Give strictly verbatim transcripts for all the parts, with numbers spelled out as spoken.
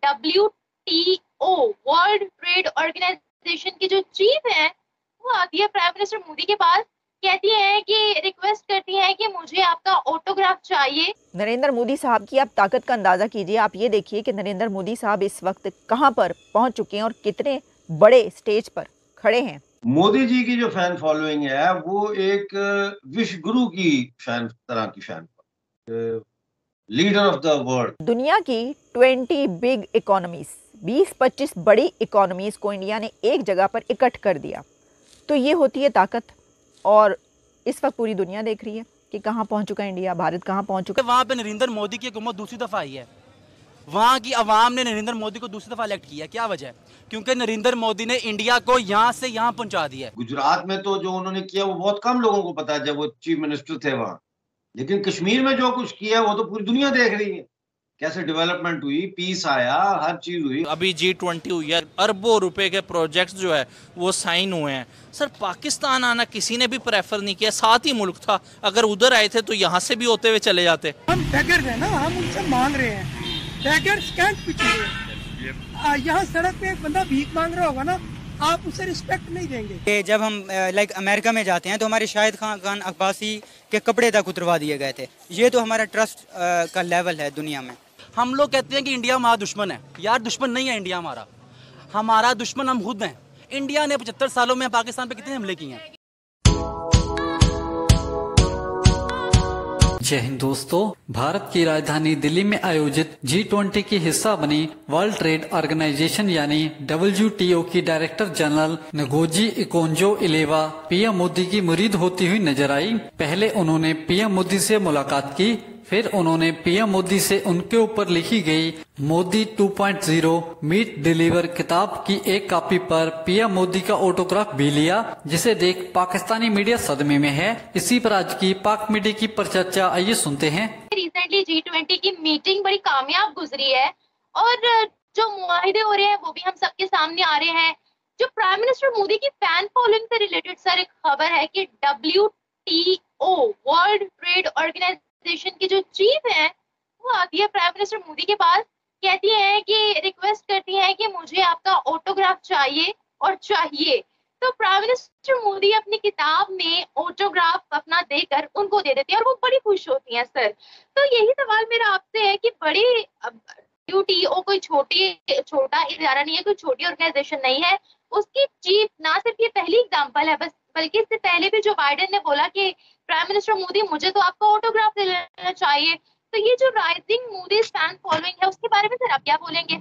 W T O world trade organisation की जो chief है वो आती है प्राइम मिनिस्टर मोदी के पास, कहती है कि रिक्वेस्ट करती है कि मुझे आपका ऑटोग्राफ चाहिए। नरेंद्र मोदी साहब की आप ताकत का अंदाजा कीजिए। आप ये देखिए कि नरेंद्र मोदी साहब इस वक्त कहां पर पहुंच चुके हैं और कितने बड़े स्टेज पर खड़े हैं। मोदी जी की जो फैन फॉलोइंग है वो एक विश्व गुरु की फैन तरह की fan, leader of the world. दुनिया की ट्वेंटी बिग इकोनॉमीज, बीस पच्चीस बड़ी इकोनॉमीज को इंडिया ने एक जगह पर इकट्ठ कर दिया, तो ये होती है ताकत। और इस वक्त पूरी दुनिया देख रही है कि कहाँ पहुंच चुका है इंडिया, भारत कहाँ पहुंच चुका है। वहाँ पे नरेंद्र मोदी की हुकूमत दूसरी दफा आई है, वहाँ की आवाम ने नरेंद्र मोदी को दूसरी दफा इलेक्ट किया। क्या वजह है? क्योंकि नरेंद्र मोदी ने इंडिया को यहाँ से यहाँ पहुंचा दिया है। गुजरात में तो जो उन्होंने किया वो बहुत कम लोगों को पता है जब वो चीफ मिनिस्टर थे वहां, लेकिन कश्मीर में जो कुछ किया वो तो पूरी दुनिया देख रही है। कैसे डेवलपमेंट हुई, पीस आया, हर चीज हुई। अभी जी ट्वेंटी हुई है, अरबों रुपए के प्रोजेक्ट्स जो है वो साइन हुए हैं। सर पाकिस्तान आना किसी ने भी प्रेफर नहीं किया, साथ ही मुल्क था। अगर उधर आए थे तो यहाँ से भी होते हुए चले जाते। हम बेगर्स हैं ना, हम उनसे मांग रहे हैं। बेगर्स कैंट पीछे यहाँ सड़क पे एक बंदा भीख मांग रहा होगा ना, आप उसे रिस्पेक्ट नहीं देंगे। जब हम लाइक अमेरिका में जाते हैं तो हमारे शाहिद खान खान अब्बासी के कपड़े तक उतरवा दिए गए थे। ये तो हमारा ट्रस्ट का लेवल है दुनिया में। हम लोग कहते हैं कि इंडिया हमारा दुश्मन है। यार दुश्मन नहीं है इंडिया हमारा, हमारा दुश्मन हम खुद हैं। इंडिया ने पचहत्तर सालों में पाकिस्तान पे कितने हमले किए हैं। जय हिंद दोस्तों, भारत की राजधानी दिल्ली में आयोजित जी ट्वेंटी की हिस्सा बनी वर्ल्ड ट्रेड ऑर्गेनाइजेशन यानी डब्ल्यू टी ओ की director general Ngozi Okonjo Iweala PM Modi की मुरीद होती हुई नजर आई। पहले उन्होंने पीएम मोदी से मुलाकात की, फिर उन्होंने पीएम मोदी से उनके ऊपर लिखी गई Modi two point zero meet deliver किताब की एक कॉपी पर पीएम मोदी का ऑटोग्राफ भी लिया, जिसे देख पाकिस्तानी मीडिया सदमे में है। इसी पर आज की पाक मीडिया की चर्चा आइए सुनते हैं। रिसेंटली जी ट्वेंटी की मीटिंग बड़ी कामयाब गुजरी है और जो मुआहिदे हो रहे हैं वो भी हम सबके सामने आ रहे हैं। जो प्राइम मिनिस्टर मोदी की फैन फॉलोइंग से रिलेटेड सर एक खबर है कि W T O world trade organisation की जो चीफ है वो आती है प्राइम मिनिस्टर मोदी के पास, कहती है कि रिक्वेस्ट करती है कि मुझे आपका ऑटोग्राफ चाहिए और चाहिए। तो प्राइम मिनिस्टर मोदी अपनी किताब में ऑटोग्राफ अपना देकर उनको दे देती है और वो बड़ी खुश होती हैं सर। तो यही सवाल मेरा आपसे है कि बड़ी डब्ल्यू टी ओ कोई छोटी छोटा इदारा नहीं है, कोई छोटी ऑर्गेनाइजेशन नहीं है। उसकी चीफ ना सिर्फ ये पहली एग्जांपल है बस, बल्कि इससे पहले भी जो बाइडेन ने बोला कि प्राइम मिनिस्टर मोदी मुझे तो आपका ऑटोग्राफ दे लेना चाहिए। तो ये जो राइजिंग मोदी फैन फॉलोइंग है उसके बारे में सर आप क्या बोलेंगे?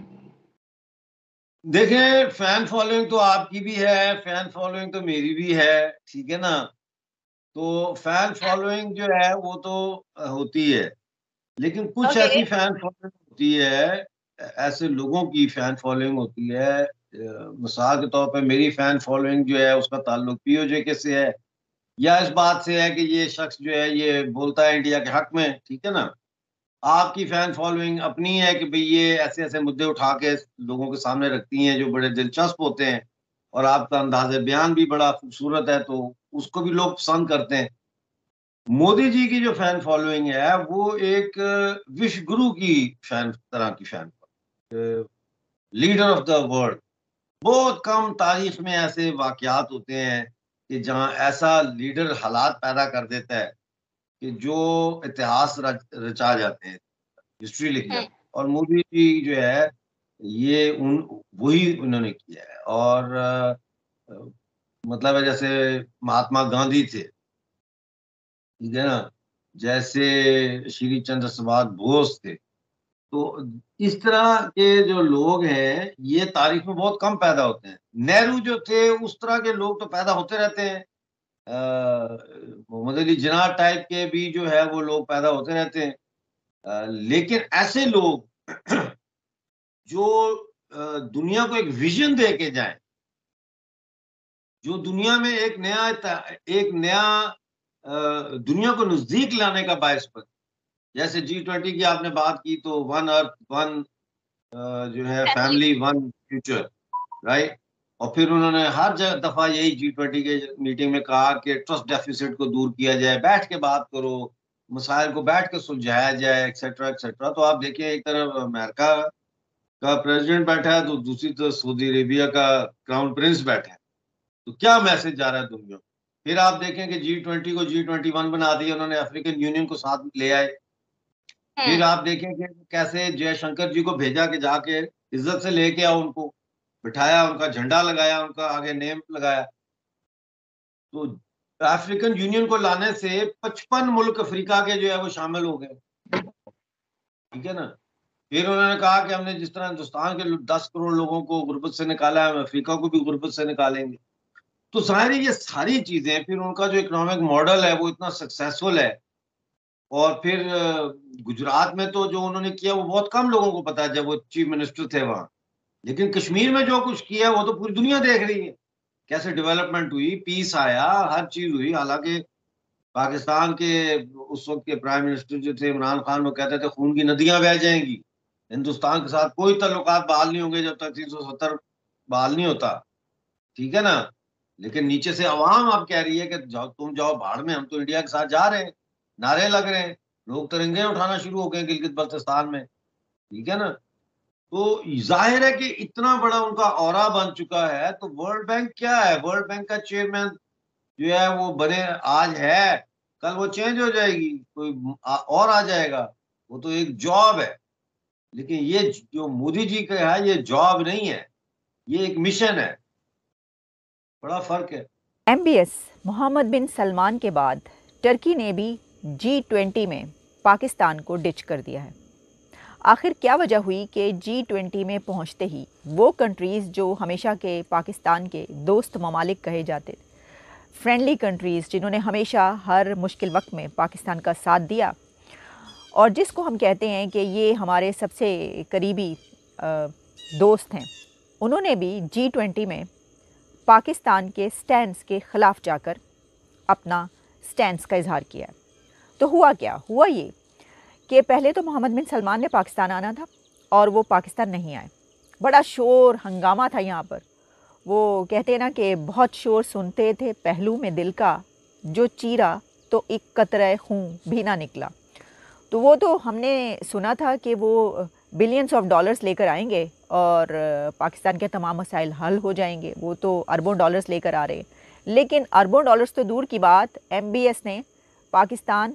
देखें, फैन फॉलोइंग तो आपकी भी है, फैन फॉलोइंग तो मेरी भी है, ठीक है ना। तो फैन फॉलोइंग जो है वो तो होती है, लेकिन कुछ okay. ऐसी फैन फॉलोइंग होती है, ऐसे लोगों की फैन फॉलोइंग होती है। मिसाल के तौर पे मेरी फैन फॉलोइंग जो है उसका ताल्लुक पीओजे के से है, या इस बात से है कि ये शख्स जो है ये बोलता है इंडिया के हक में, ठीक है ना। आपकी फैन फॉलोइंग अपनी है कि भाई ये ऐसे ऐसे मुद्दे उठा के लोगों के सामने रखती हैं जो बड़े दिलचस्प होते हैं, और आपका अंदाज़े बयान भी बड़ा खूबसूरत है, तो उसको भी लोग पसंद करते हैं। मोदी जी की जो फैन फॉलोइंग है वो एक विश्व गुरु की फैन तरह की fan, leader of the world. बहुत कम तारीख में ऐसे वाकयात होते हैं कि जहां ऐसा लीडर हालात पैदा कर देता है कि जो इतिहास रचा जाते हैं, हिस्ट्री लिख जाती है। और मोदी जी जो है ये उन वही उन्होंने किया है। और आ, मतलब है जैसे महात्मा गांधी थे, ठीक है ना, जैसे श्री चंद्र प्रसाद बोस थे। तो इस तरह के जो लोग हैं ये तारीख में बहुत कम पैदा होते हैं। नेहरू जो थे उस तरह के लोग तो पैदा होते रहते हैं। मोहम्मद अली जिन्ना टाइप के भी जो है वो लोग पैदा होते रहते हैं। आ, लेकिन ऐसे लोग जो आ, दुनिया को एक विजन दे के जाएं, जो दुनिया में एक नया एक नया आ, दुनिया को नजदीक लाने का बायस बने। जैसे जी ट्वेंटी की आपने बात की तो वन अर्थ वन जो है फैमिली वन फ्यूचर, राइट। और फिर उन्होंने हर दफा यही जी ट्वेंटी के मीटिंग में कहा कि ट्रस्ट डेफिसिट को दूर किया जाए, बैठ के बात करो, मसाइल को बैठ के सुलझाया जाए, एक्सेट्रा एक्सेट्रा। तो आप देखिए एक तरफ अमेरिका का प्रेसिडेंट बैठा है तो दूसरी तरफ सऊदी अरेबिया का क्राउन प्रिंस बैठा है। तो क्या मैसेज जा रहा है दुनिया। फिर आप देखें कि जी ट्वेंटी को जी ट्वेंटी वन बना दिया उन्होंने, अफ्रीकन यूनियन को साथ ले आए। फिर आप देखें कि कैसे जयशंकर जी को भेजा कि जाके इज्जत से लेके आओ, उनको बिठाया, उनका झंडा लगाया, उनका आगे नेम लगाया। तो अफ्रीकन यूनियन को लाने से पचपन मुल्क अफ्रीका के जो है वो शामिल हो गए, ठीक है ना। फिर उन्होंने कहा कि हमने जिस तरह हिंदुस्तान के दस करोड़ लोगों को गुर्बत से निकाला है, हम अफ्रीका को भी गुर्बत से निकालेंगे। तो जाहिर है ये सारी चीजें, फिर उनका जो इकोनॉमिक मॉडल है वो इतना सक्सेसफुल है। और फिर गुजरात में तो जो उन्होंने किया वो बहुत कम लोगों को पता है जब वो चीफ मिनिस्टर थे वहां, लेकिन कश्मीर में जो कुछ किया वो तो पूरी दुनिया देख रही है, कैसे डेवलपमेंट हुई, पीस आया, हर चीज हुई। हालांकि पाकिस्तान के उस वक्त के प्राइम मिनिस्टर जो थे इमरान खान, वो कहते थे खून की नदियां बह जाएंगी, हिंदुस्तान के साथ कोई ताल्लुकात बहाल नहीं होंगे जब तक तीन सौ सत्तर बहाल नहीं होता, ठीक है ना। लेकिन नीचे से अवाम अब कह रही है कि जाओ, तुम जाओ भाड़ में, हम तो इंडिया के साथ जा रहे हैं, नारे लग रहे हैं, लोग तिरंगे उठाना शुरू हो गए गिलगित बल्तिस्तान में, ठीक है ना। तो जाहिर है कि इतना बड़ा उनका ऑरा बन चुका है। तो वर्ल्ड बैंक क्या है, वर्ल्ड बैंक का चेयरमैन जो है वो बने आज है, कल वो चेंज हो जाएगी, कोई और आ जाएगा, वो तो एक जॉब है। लेकिन ये जो मोदी जी का है ये जॉब नहीं है, ये एक मिशन है, बड़ा फर्क है। M B S Mohammed bin Salman के बाद टर्की ने भी जी ट्वेंटी में पाकिस्तान को डिच कर दिया है। आखिर क्या वजह हुई कि जी ट्वेंटी में पहुंचते ही वो कंट्रीज़ जो हमेशा के पाकिस्तान के दोस्त ममालिक कहे जाते, फ्रेंडली कंट्रीज़ जिन्होंने हमेशा हर मुश्किल वक्त में पाकिस्तान का साथ दिया, और जिसको हम कहते हैं कि ये हमारे सबसे करीबी दोस्त हैं, उन्होंने भी जी ट्वेंटी में पाकिस्तान के स्टैंड्स के ख़िलाफ़ जाकर अपना स्टैंड्स का इजहार किया। तो हुआ क्या, हुआ ये कि पहले तो मोहम्मद बिन सलमान ने पाकिस्तान आना था और वो पाकिस्तान नहीं आए। बड़ा शोर हंगामा था यहाँ पर। वो कहते हैं ना कि बहुत शोर सुनते थे पहलू में दिल का, जो चीरा तो एक कतरे खून भी ना निकला। तो वो तो हमने सुना था कि वो बिलियंस ऑफ डॉलर्स लेकर आएंगे और पाकिस्तान के तमाम मसाइल हल हो जाएंगे, वो तो अरबों डॉलर्स लेकर आ रहे हैं। लेकिन अरबों डॉलर्स तो दूर की बात, एम बी एस ने पाकिस्तान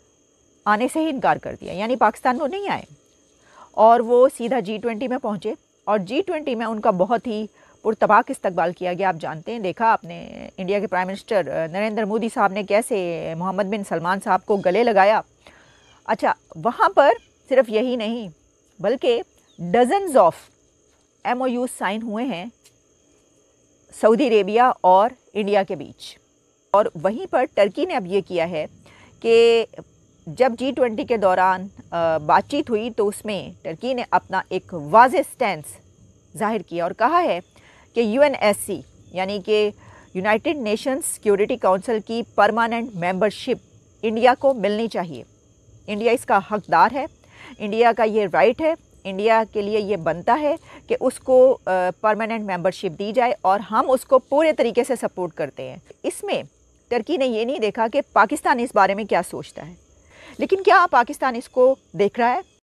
आने से ही इनकार कर दिया, यानी पाकिस्तान वो नहीं आए और वो सीधा जी ट्वेंटी में पहुँचे। और जी ट्वेंटी में उनका बहुत ही पुरतबाक इस्तकबाल किया गया। आप जानते हैं, देखा आपने इंडिया के प्राइम मिनिस्टर नरेंद्र मोदी साहब ने कैसे मोहम्मद बिन सलमान साहब को गले लगाया। अच्छा, वहाँ पर सिर्फ यही नहीं बल्कि dozens of M O U sign हुए हैं सऊदी अरेबिया और इंडिया के बीच। और वहीं पर टर्की ने अब ये किया है कि जब जी ट्वेंटी के दौरान बातचीत हुई तो उसमें टर्की ने अपना एक वाज़ेह स्टैंस जाहिर किया और कहा है कि यू एन एस सी यानी कि यूनाइटेड नेशंस सिक्योरिटी काउंसिल की परमानेंट मेंबरशिप इंडिया को मिलनी चाहिए। इंडिया इसका हकदार है, इंडिया का ये राइट है, इंडिया के लिए ये बनता है कि उसको परमानेंट मेंबरशिप दी जाए और हम उसको पूरे तरीके से सपोर्ट करते हैं। इसमें टर्की ने ये नहीं देखा कि पाकिस्तान इस बारे में क्या सोचता है, लेकिन क्या पाकिस्तान इसको देख रहा है?